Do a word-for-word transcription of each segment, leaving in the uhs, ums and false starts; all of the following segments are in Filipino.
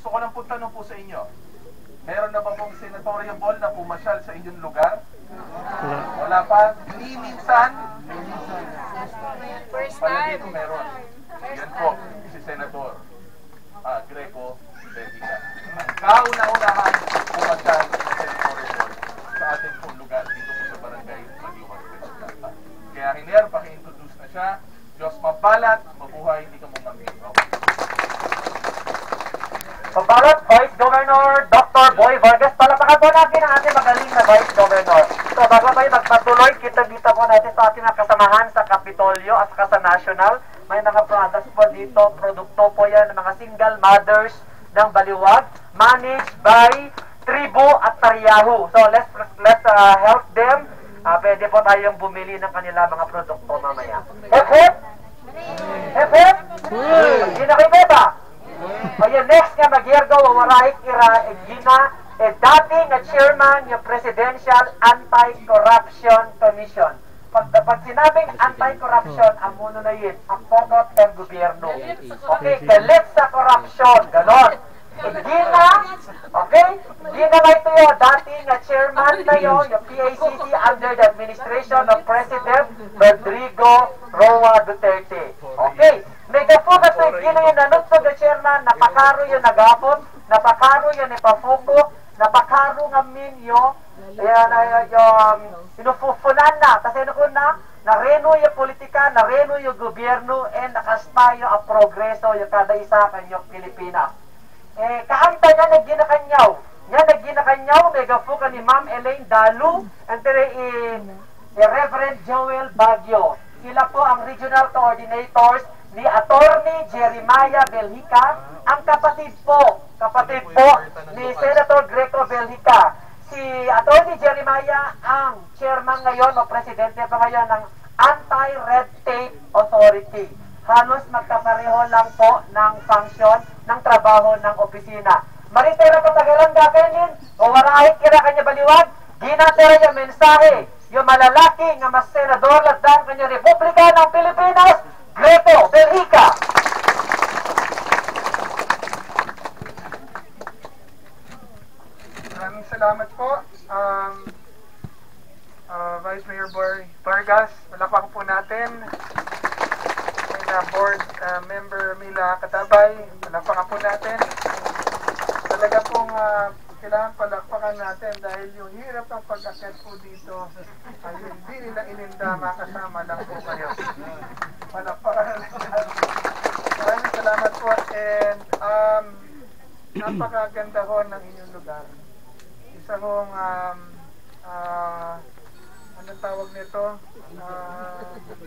gusto ko lang po tanong po sa inyo. Meron na ba pong senatorial ball na pumasyal sa inyong lugar? Wala pa? Ni minsan? Palagi ko meron. Yan po, si Senator uh, Greco Belhica. Kauna-unahan pumasyal sa senatorial ball sa ating pong lugar dito po sa barangay Maliwag. Kaya Hiner, paki-introduce na siya. Diyos mabalat, mabuhay, hindi ka mong mamit. Pabalot, Vice Governor Doctor Boy Vargas. Palapakan po natin ang ating magaling na Vice Governor. So bago tayo magpatuloy, kita-kita po natin sa ating kasamahan sa Kapitolyo at saka sa National. May mga products po dito, produkto po yan ng mga single mothers ng Baliwag, managed by Tribu at Tariyahu. So let's, let's uh, help them. Uh, pwede po tayong bumili ng kanila mga produkto mamaya. Hep hep! Hep hep! Hindi na kayo ba? Ayan, next nga mag-yergo, wawarahik ira, Gina, eh, dating na chairman yung Presidential Anti-Corruption Commission. Pag, pag sinabing anti-corruption, ang muna na yun, ang pokot ng gobyerno. Okay, galit sa corruption, ganon. Eh, Gina, okay, Gina na ito yun, dating na chairman na yun, yung P A C C under the administration of President Rodrigo Roa Duterte. Okay, megafugat ito, Gina yung nanutod na chairman, napakaro yung nagapon, napakaro yung ipafuko, napakaro ng minyo, yan ay yung inufufunan na, kasi ano na, nareno yung politika, nareno yung gobyerno, and nakastayo ang progreso yung kada isa kanyang Pilipinas. Eh, kaanta niya nagginakanyaw. Niya nagginakanyaw, megafuka ni Ma'am Elaine Dalu, and tere in eh, Reverend Joel Baguio. Sila po ang regional coordinators ni Attorney Jeremiah Belhica, ang kapatid po, kapatid po ni Senator Greco Belhica. Si Attorney Jeremiah ang chairman ngayon o presidente pa ngayon ng Anti-Red Tape Authority. Halos magkapareho lang po ng function ng trabaho ng opisina. Maritera patagalan gakainin, o warahit kira kanya Baliwag, ginatera yung mensahe, yung malalaki nga mas senador ladang kanya Republika ng Pilipinas, Greco Belhica. Maraming salamat po, um, uh, Vice Mayor Bar Vargas. Palakpakan po natin. May na board uh, member Mila Katabay. Palakpakan po natin. Talaga pong uh, kailangan palakpakan natin dahil yung hirap ng pag-akit po dito ay hindi nila ininda, makasama lang po kayo. Palakpakan natin. Maraming salamat po, and um, napakaganda ho ng inyong lugar. Isa hong um, uh, anong tawag nito? Uh,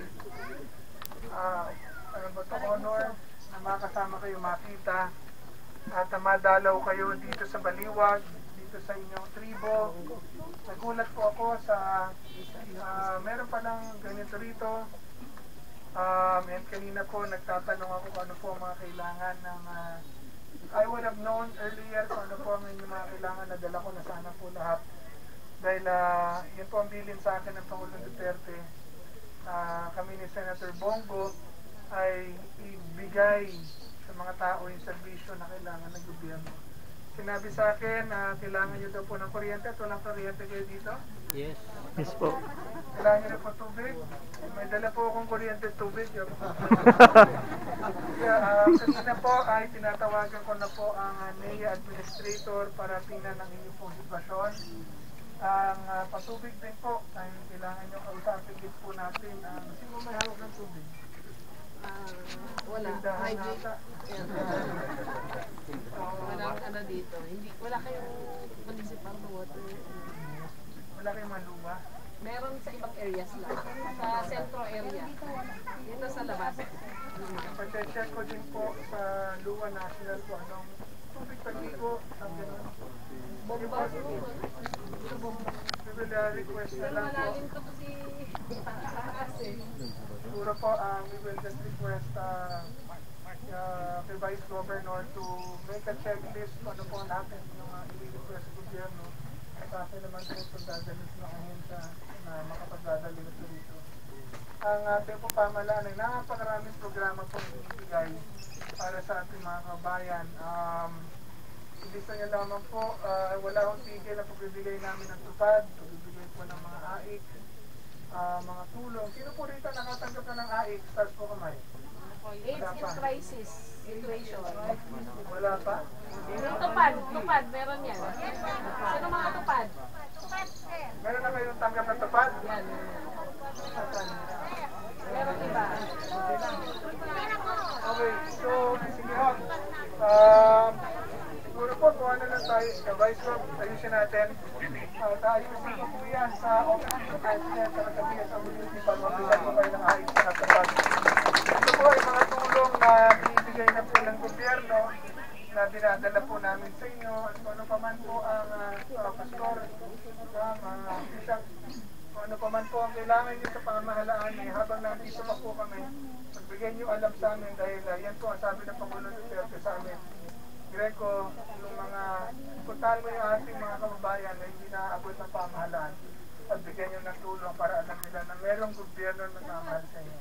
uh, ano ba ito? Honor na makasama kayo makita at uh, madalaw kayo dito sa Baliwag, dito sa inyong tribo. Nagulat po ako sa uh, meron palang ganito rito. Um, and kanina po nagtatanong ako kung ano po ang mga kailangan ng uh, I would have known earlier kung ano po ang inyong mga kailangan na dala ko na sana po lahat. Dahil uh, yun po ang bilin sa akin ng Pangulong Duterte. Uh, kami ni Senator Bongo ay ibigay sa mga tao yung serbisyo na kailangan ng gobyerno. Sinabi sa akin na uh, kailangan nyo daw po ng kuryente at walang kuryente kayo dito? Yes. Yes po. Kailangan nyo na po tubig? May dala po akong kuryente at tubig. Kaya, uh, kanina po ay tinatawagan ko na po ang uh, N E A Administrator para tingnan ang inyong pong sitwasyon. Ang uh, patubig din po ay kailangan nyo kausapin din po natin. Uh, sino may hawak ng tubig? Uh, wala. Tindahan nata. Walang ano dito. Hindi, wala kayong municipal water. Wala kayong maluwa? Meron sa ibang areas lang. Sa centro area. Dito sa labas. Pag-check ko din po sa Luwa National po anong tubig pag-igo. Ang gano'n. Bomba. We will uh, request na lang po. Malalim ko to si kasi. Siguro po, uh, we will just request uh, uh, the Vice Governor to make a checklist kung ano po natin yung uh, i-request gobyerno. Kasi naman po ito dadalis na ahensya na makapagdadalis ito dito. Ang ating po pamalaan ay napakaraming programa po ibigay para sa ating mga kabayan. Um, ilista niyo lamang po, uh, wala akong tigil ang pagbibigay namin ng tupad, pagbibigay po ng mga A I C, uh, mga tulong. Sino po rito nakatanggap na ng A I C? Stars po kamay. AIDS in crisis situation. Wala pa? Yung tupad, tupad, meron yan. Sino mga tupad? Meron na kayong tanggap ng tupad? Yan. Asan? Meron iba. Okay, so, sige ho. Um, siguro po, kung ano lang tayo, ka-vice ko, ayusin natin. Uh, taayusin ko po yan sa office of the president sa katabi sa community para mabigyan ko kayo ng ayos na tupad. Ito po ay mga tulong na binibigay na po ng gobyerno na dinadala po namin sa inyo at kung ano pa man po ang uh, uh, pastor, uh, mga bishop, kung ano pa man po ang kailangan nyo sa pamamahalaan eh, habang nandito pa po kami, magbigay nyo alam sa amin dahil uh, yan po ang sabi ng Pangulong Duterte sa amin. Greco, yung mga puntahan mo yung ating mga kababayan na hindi naaabot ng pamahalaan at bigyan nyo ng tulong para alam nila na merong gobyerno na namahal sa inyo.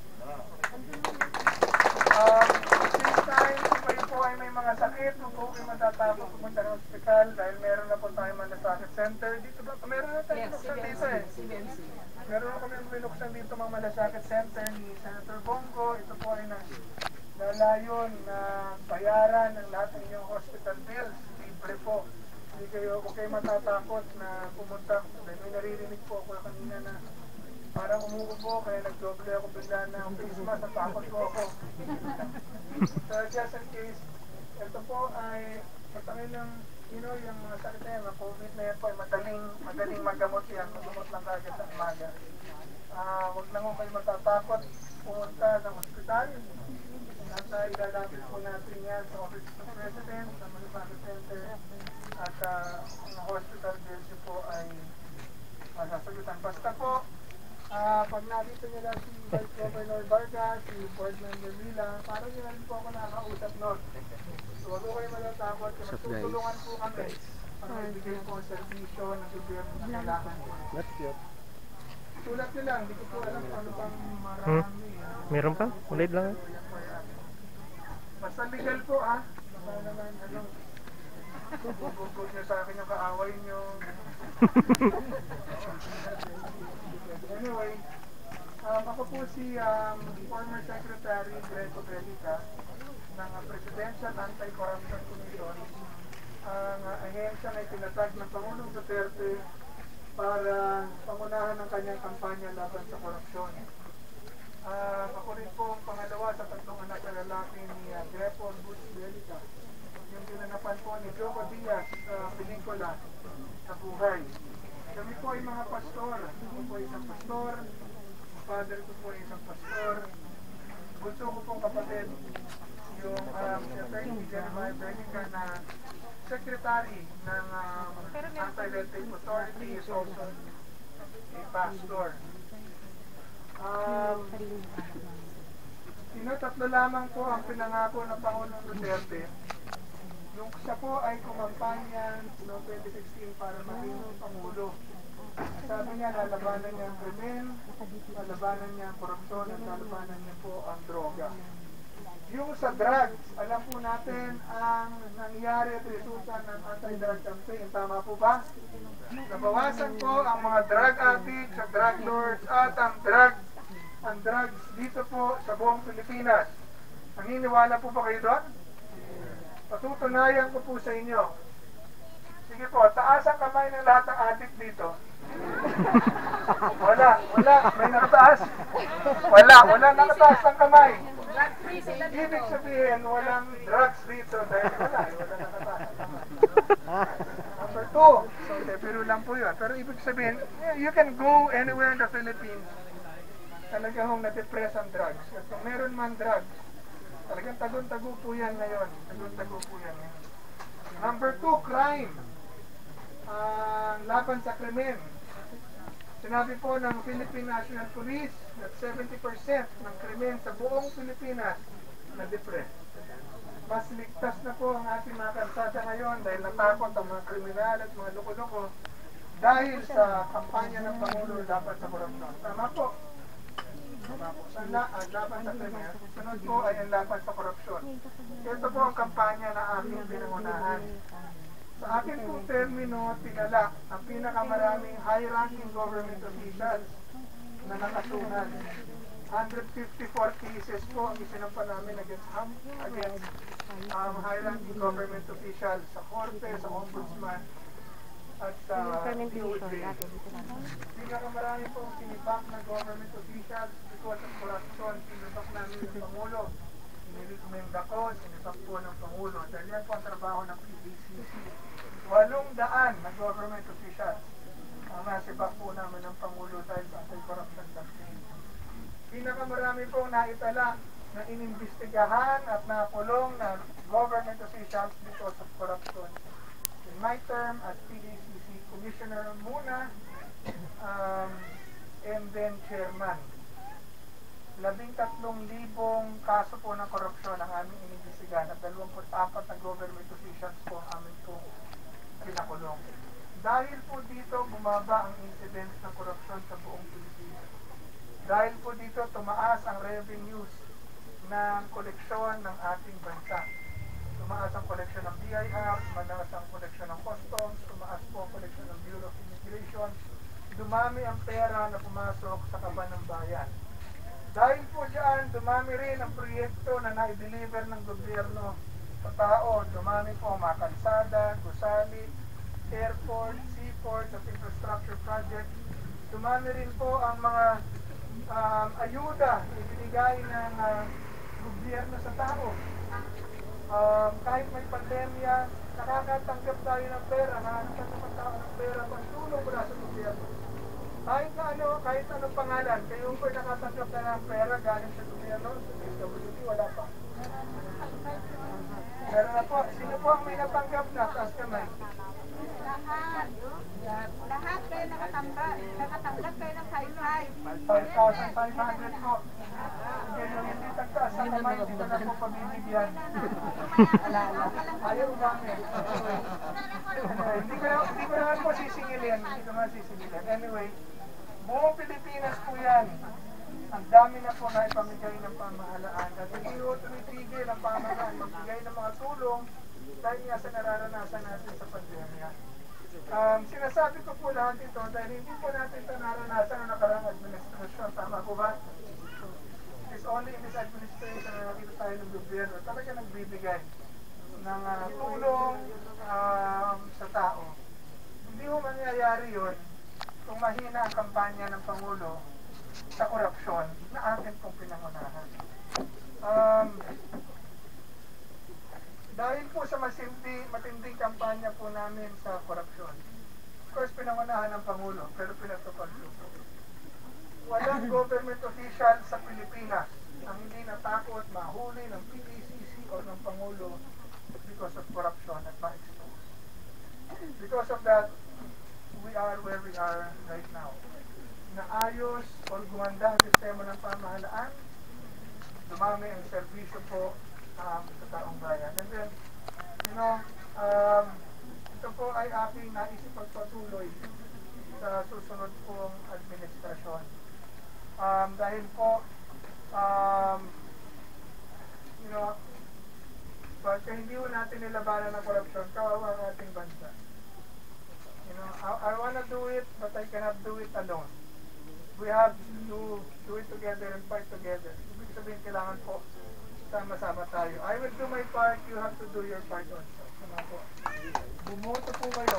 Um, since time, kung kayo po ay may mga sakit, kung po kayo matatapos pumunta ng ospital dahil meron na po tayo malasakit center dito ba? Meron na tayo binuksan dito eh. Meron na kami binuksan dito mga malasakit center ni Senator Bongo. Ito po ay na lalayon na bayaran ng lahat ng inyong hospital bills. Libre po. Hindi kayo, huwag kayo matatakot na pumunta. Dahil may naririnig po ako kanina na parang umuubo, kaya nagdoble ako bigla na ang face mask, natakot po ako. So just in case, ito po ay matangin ng, you know, yung mga sakit na yan, mga COVID na yan po ay madaling, madaling magamot yan, magamot lang kagad sa umaga. Uh, huwag lang kayo matatakot pumunta ng ospital. At uh, ilalapit po natin yan sa Office of the President, sa Manufacturing Center, at uh, ang hospital bills po ay masasagutan. Basta po, Uh, pag nakita nyo lang si Vice Governor Vargas, si Board Member Mila, parang yun na rin po ako nakakausap nun. So wag ko kayo matatakot, magtutulungan po kami para magbigay po ang servisyo ng gobyerno na kailangan po. Sulat nyo lang, hindi ko po alam kung ano pang marami. Hmm? Meron pa? Ulit lang. Basta legal po ah. Basta naman, ano, bubugod nyo sa akin yung kaaway nyo. Anyway, um, ako po si um, former Secretary Greco Belica ng uh, Presidential Anti-Corruption Commission. Ang uh, ahensya na itinatag ng Pangulong Duterte para pangunahan ng kanyang kampanya laban sa korupsyon. Uh, ako rin po ang pangalawa sa tatlong anak na lalaki ni uh, Greco Bush Belica. Yung ginanapan po ni Joco Diaz sa uh, pelikula sa buhay. Kami po ay mga pastor. Ako po ay isang pastor. Ang father ko po ay isang pastor. Bunso ko pong kapatid, yung um, Attorney Jeremiah Belica na secretary ng um, Anti-Red Tape Authority is also a pastor. Um, sino tatlo lamang po ang pinangako ng Pangulong Duterte. Yung siya po ay kumampanya noong twenty sixteen para maging Pangulo. Sabi niya, lalabanan niya ang krimen, lalabanan niya ang korupsyon, at lalabanan niya po ang droga. Yung sa drugs, alam po natin ang nangyari at resulta ng anti-drug campaign. Tama po ba? Nabawasan po ang mga drug addicts, sa drug lords, at ang drugs, ang drugs dito po sa buong Pilipinas. Naniniwala po ba kayo doon? Patutunayan ko po sa inyo. Sige po, taas ang kamay ng lahat ng addict dito. Wala, wala. May nakataas? Wala, wala nakataas ng kamay. Ibig sabihin, walang drugs dito dahil wala, wala nakataas. Number two, so pero lang po yun. Pero ibig sabihin, you can go anywhere in the Philippines. Talaga hong na-depress ang drugs. At kung meron man drugs, talagang tagun-tago po yan ngayon. Tagun-tago po yan ngayon. Number two, crime. Uh, laban sa krimen. Sinabi po ng Philippine National Police that seventy percent ng krimen sa buong Pilipinas na-depress. Mas ligtas na po ang ating mga kalsada ngayon dahil natakot ang mga kriminal at mga loko-loko dahil sa kampanya ng Pangulo laban sa korupsyon. Tama po. Ang la uh, laban sa krimen, sunod po ay ang laban sa korupsyon. Ito po ang kampanya na aking pinangunahan. Sa akin pong termino, tinala ang pinakamaraming high-ranking government officials na nakasuhan. one hundred fifty-four cases po ang isinampa namin against, against um, high-ranking government officials sa Korte, sa Ombudsman, at sa D O J. Pinakamarami pong sinipak na government officials because of corruption. Sinipak namin yung Pangulo. Sinipak ako, sinipak po ng Pangulo. Dahil yan po ang trabaho ng P A C C. Walong daan na government officials ang nasipak po namin ng Pangulo dahil sa anti-corruption campaign. Pinakamarami pong naitala na inimbestigahan at nakulong na government officials because of corruption. In my term as P A C C Commissioner muna, um, and then Chairman. Labing tatlong libong kaso po ng korupsyon ang aming inimbestigahan at dalawampu't apat na government officials po ang aming po pinakulong. Dahil po dito, bumaba ang incidence ng korupsyon sa buong Pilipinas. Dahil po dito, tumaas ang revenues ng koleksyon ng ating bansa. Tumaas ang koleksyon ng B I R, tumaas ang koleksyon ng customs, tumaas po ang koleksyon ng Bureau of Immigration. Dumami ang pera na pumasok sa kaban ng bayan. Dahil po dyan, dumami rin ang proyekto na na-deliver ng gobyerno sa tao. Dumami po ang mga kalsada, gusali, airport, seaport, at infrastructure project. Dumami rin po ang mga um, ayuda na ibinigay ng uh, gobyerno sa tao. Um, kahit may pandemya, nakakatanggap tayo ng pera, nakakatanggap ang tao ng pera, pagtulong mula sa gobyerno. Kahit na ano, kahit anong pangalan, kayo po nakatanggap na ng pera galing sa gobyerno, sa S W D, wala pa. Pero na po, sino po ang may natanggap na? Taas kamay. Lahat. Lahat kayo nakatanggap. Nakatanggap kayo ng five thousand five hundred po. Hindi nyo hindi tagtaas sa kamay, hindi na po pabibigyan. Ayaw namin. Hindi ko na, hindi ko naman po sisingilin. Hindi ko naman sisingilin. Anyway, buong Pilipinas po yan. Ang dami na po na ipamigay ng pamahalaan. At hindi po tumitigil ang pamahalaan magbigay ng mga tulong dahil nga sa nararanasan natin sa pandemya. Um, sinasabi ko po lahat ito dahil hindi po natin ito naranasan ng nakarang administrasyon. Tama po ba? It's only in this administration na nakita tayo ng gobyerno talaga nagbibigay ng uh, tulong um, sa tao. Hindi mo mangyayari yun kung mahina ang kampanya ng Pangulo sa korupsyon na atin pong pinangunahan. Um, dahil po sa masindi, matinding kampanya po namin sa korupsyon. Of course, pinangunahan ng Pangulo, pero pinatupad po. Walang government official sa Pilipinas ang hindi natakot mahuli ng P A C C o ng Pangulo because of corruption at ma-expose. Because of that, we are where we are right now. Naayos o gumanda ang sistema ng pamahalaan, dumami ang serbisyo po um, sa taong bayan. And then, you know, um, ito po ay aking naisip pagpatuloy sa susunod pong administrasyon. Um, dahil po, um, you know, pagka hindi po natin nilabanan ng korupsyon, kawawa ang ating bansa. You know, I, I wanna do it, but I cannot do it alone. We have to do, do it together and fight together. Ibig sabihin, kailangan po sama-sama tayo. I will do my part, you have to do your part also. Sama po. Bumoto po kayo.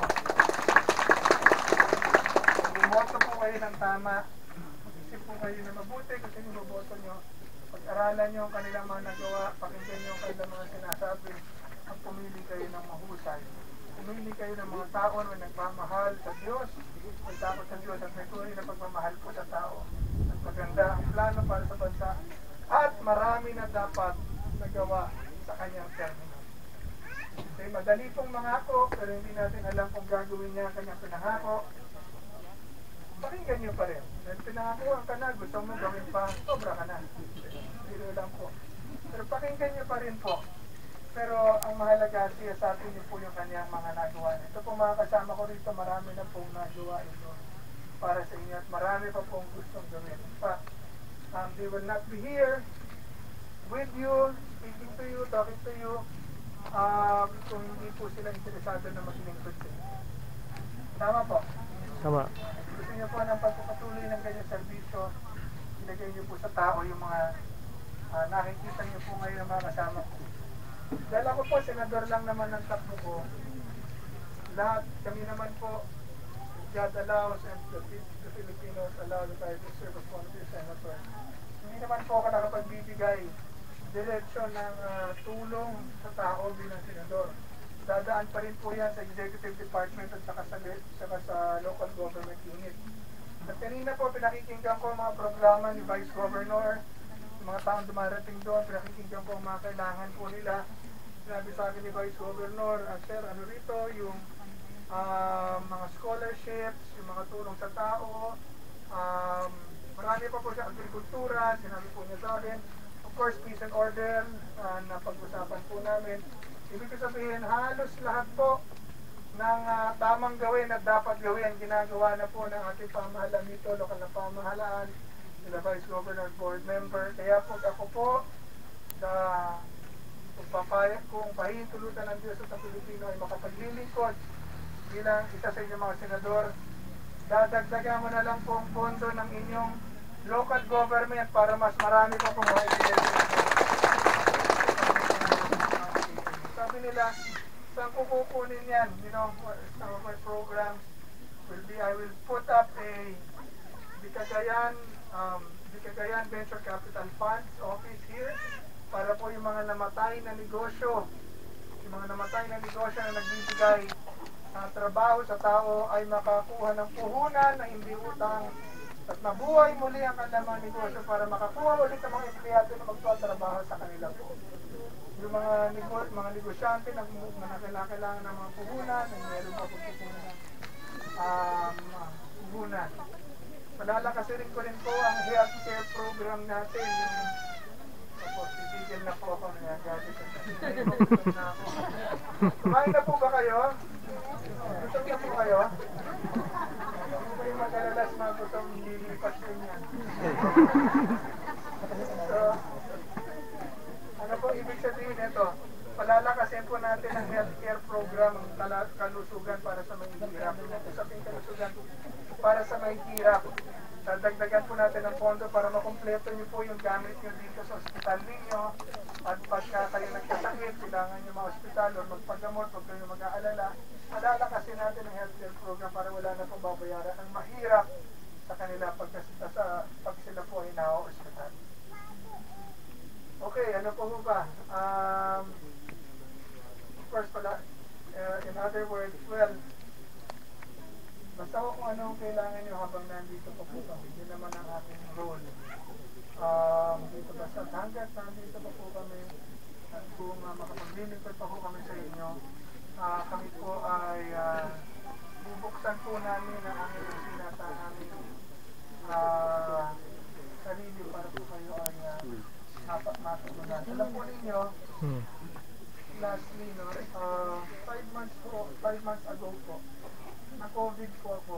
Bumoto po kayo ng tama. Mag-isip po kayo na mabuti kasi yung boboto nyo. Pag-aralan nyo ang kanilang mga nagawa, pakinggan nyo ang kanilang mga sinasabi, at pumili kayo ng mahusay. Pumili kayo ng mga tao na nagmamahal sa Diyos, may takot sa Diyos at may tunay na pagmamahal po sa tao. At maganda ang plano para sa bansa at marami na dapat nagawa sa kanyang termino. Okay, madali pong mangako pero hindi natin alam kung gagawin niya ang kanyang pinangako. Pakinggan niyo pa rin. Dahil pinangakuhan ka na, gusto mo gawin pa, sobra ka na. Hindi lang po. Pero pakinggan niyo pa rin po. Pero ang mahalaga siya sa atin niyo po yung kanyang mga nagawa. Ito po mga kasama ko rito, marami na pong nagawa ito para sa inyo at marami pa pong gustong gawin. In fact, um, they will not be here with you, speaking to you, talking to you, um, kung hindi po sila interesado na maglingkod sa inyo. Tama po. Tama. Gusto niyo po ng pagpapatuloy ng ganyang serbisyo, ilagay niyo po sa tao yung mga uh, nakikita niyo po ngayon ng mga kasama ko. Dahil ako po, senador lang naman ng takbo ko. Lahat, kami naman po, God allows and the, the Filipinos allow that I will serve as volunteer senator. Hindi naman po ako nakapagbibigay direksyon ng uh, tulong sa tao bilang senador. Dadaan pa rin po yan sa executive department at saka sa, saka sa local government unit. At kanina po pinakikinggan ko ang mga programa ni Vice Governor, yung mga taong dumarating doon, pinakikinggan ko ang mga kailangan po nila. Sinabi sa akin ni Vice Governor, uh, Sir, ano rito, yung uh, mga scholarships, yung mga tulong sa tao, um, marami pa po sa agrikultura, sinabi po niya sa akin. Of course, peace and order, uh, na pag-usapan po namin. Ibig sabihin, halos lahat po ng uh, tamang gawin at dapat gawin, ginagawa na po ng ating pamahalaan dito, lokal na pamahalaan, sila Vice Governor, Board Member. Kaya po ako po, sa pagpapayag kong pahintulutan ng Diyos sa Pilipino ay makapaglilingkod bilang isa sa inyong mga senador. Dadagdagan mo na lang po ang pondo ng inyong local government para mas marami pa pong mga sabi nila, saan ko kukunin yan? You know, some of my programs will be, I will put up a Bicagayan, um, Bicagayan Venture Capital Funds office here para po yung mga namatay na negosyo, yung mga namatay na negosyo na nagbibigay uh, trabaho sa tao ay makakuha ng puhunan na hindi utang at mabuhay muli ang kanilang negosyo para makakuha ulit ang mga empleyado na magtatrabaho sa kanila po. Yung mga, nego mga negosyante na, na kailangan ng mga puhunan, na meron pa po puhunan, um, puhunan. Palalakasi rin ko rin po ang healthcare program natin. Yung, tapos, titigil na po ako na gadget. Na ako. Kumain na po ba kayo? Gusto na po kayo? Kung kayo mag-alalas na gustong lilipas din yan. So, ano po ibig sabihin ito? Palalakasin po natin ang healthcare program, ang kalusugan para sa mahihirap. Usapin kalusugan para sa mahihirap. Dadagdagan po natin ang pondo para makumpleto niyo po yung gamit niyo dito sa ospital ninyo. At pagka kayo nagkasakit, kailangan niyo ma-hospital o magpagamot, huwag kayo mag-aalala. Palalakasin natin ang healthcare program para wala na po babayaran ang mahirap sa kanila pag, sa, pag sila po ay na-hospital. Okay, ano po po ba? Um, of course pala, uh, in other words, well, basta ko kung anong kailangan nyo habang nandito po po kami. Yun naman ang aking role. Um, dito basta hanggat nandito po po kami at kung uh, makapaglilingkod pa po kami sa inyo, uh, kami po ay uh, bubuksan po namin ang aming opisina sa aming uh, sarili para po kayo ay uh, matutunan. Alam po ninyo, Hmm. lastly, no, uh, five months po, five months ago po, na-COVID po ako.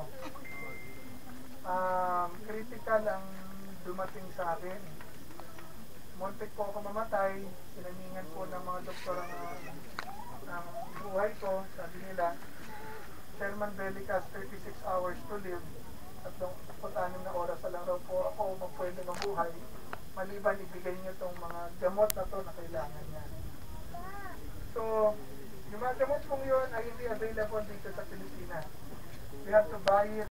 Um, critical ang dumating sa akin. Muntik po ako mamatay, sinaningan po ng mga doktor ang, ang buhay ko, sabi nila, Sherman Bellicas, thirty-six hours to live, at pag-anim na oras na lang raw po ako magpwede mabuhay, maliban ibigay niyo itong mga gamot na to na kailangan niya. So, yung mga gamot pong yun ay hindi available dito sa Pilipinas. We have to buy it